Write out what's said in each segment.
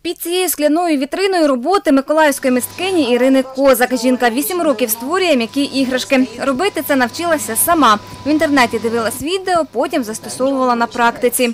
Під цією скляною вітриною роботи миколаївської мисткині Ірини Козак. Жінка 8 років створює м'які іграшки. Робити це навчилася сама. В інтернеті дивилась відео, потім застосовувала на практиці.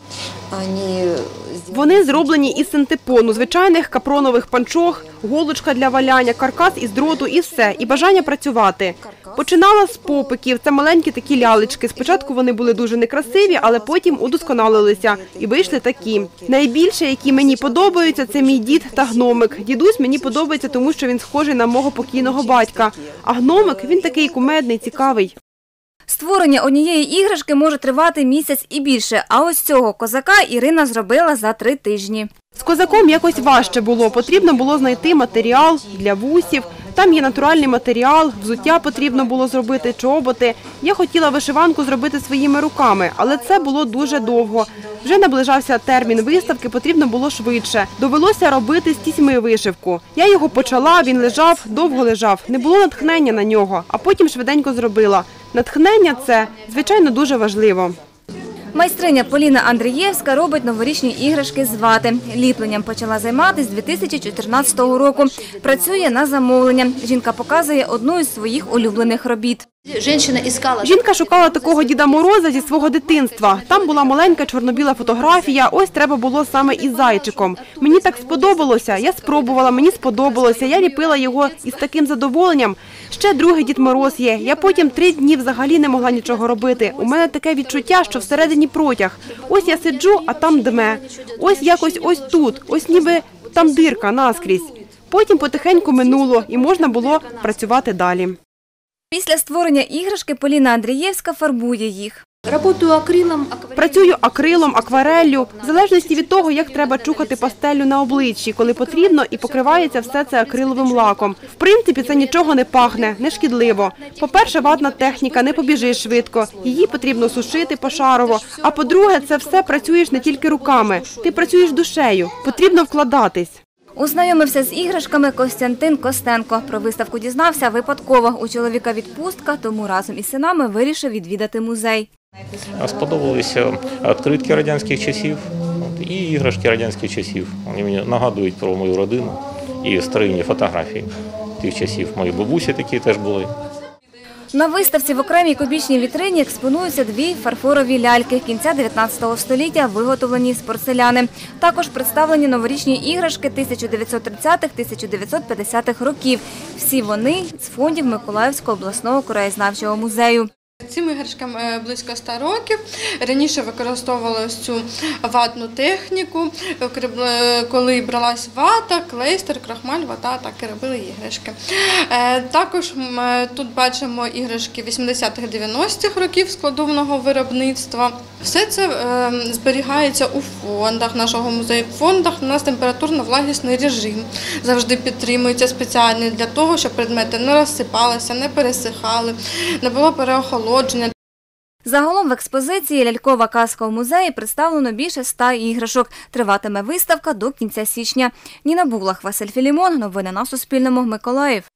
Вони зроблені із синтепону, звичайних капронових панчох, голочка для валяння, каркас із дроту і все. І бажання працювати. Починала з попиків. Це маленькі такі лялечки. Спочатку вони були дуже некрасиві, але потім удосконалилися. І вийшли такі. Найбільше, які мені подобаються, це мій дід та гномик. Дідусь мені подобається, тому що він схожий на мого покійного батька. А гномик, він такий кумедний, цікавий. Створення однієї іграшки може тривати місяць і більше, а ось цього козака Ірина зробила за 3 тижні. З козаком якось важче було. Потрібно було знайти матеріал для вусів. Там є натуральний матеріал, взуття потрібно було зробити, чоботи. Я хотіла вишиванку зробити своїми руками, але це було дуже довго. Вже наближався термін виставки, потрібно було швидше. Довелося робити з тісьми вишивку. Я його почала, він лежав, довго лежав. Не було натхнення на нього, а потім швиденько зробила. Натхнення – це, звичайно, дуже важливо. Майстриня Поліна Андрієвська робить новорічні іграшки з вати. Ліпленням почала займатися з 2014 року. Працює на замовлення. Жінка показує одну із своїх улюблених робіт. Жінка шукала такого Діда Мороза зі свого дитинства. Там була маленька чорно-біла фотографія, ось треба було саме із зайчиком. Мені так сподобалося, я спробувала, мені сподобалося, я ліпила його із таким задоволенням. Ще другий Дід Мороз є. Я потім 3 дні взагалі не могла нічого робити. У мене таке відчуття, що всередині протяг. Ось я сиджу, а там дме. Ось якось ось тут, ось ніби там дирка наскрізь. Потім потихеньку минуло і можна було працювати далі. Після створення іграшки Поліна Андрієвська фарбує їх. Працюю акрилом, аквареллю, в залежності від того, як треба чухати пастеллю на обличчі, коли потрібно, і покривається все це акриловим лаком. В принципі, це нічого не пахне, не шкідливо. По-перше, ватна техніка, не побіжиш швидко, її потрібно сушити пошарово. А по-друге, це все працюєш не тільки руками, ти працюєш душею, потрібно вкладатись. Ознайомився з іграшками Костянтин Костенко. Про виставку дізнався випадково. У чоловіка відпустка, тому разом із синами вирішив відвідати музей. Сподобалися відкритки радянських часів і іграшки радянських часів. Вони мені нагадують про мою родину і старинні фотографії тих часів. Мої бабусі такі теж були. На виставці в окремій кубічній вітрині експонуються 2 фарфорові ляльки кінця 19 століття, виготовлені з порцеляни. Також представлені новорічні іграшки 1930-1950-х років. Всі вони з фондів Миколаївського обласного краєзнавчого музею. Цим іграшкам близько 100 років. Раніше використовували ось цю ватну техніку. Коли бралась вата, клейстер, крахмаль, вата, так і робили іграшки. Також тут бачимо іграшки 80-х-90-х років складовного виробництва. Все це зберігається у фондах нашого музею. В фондах у нас температурно-влагісний режим завжди підтримується спеціальний для того, щоб предмети не розсипалися, не пересихали, не було переохолодження. Загалом в експозиції «Лялькова казка» у музеї представлено більше 100 іграшок. Триватиме виставка до кінця січня. Ніна Булах, Василь Філімон. Новини на Суспільному. Миколаїв.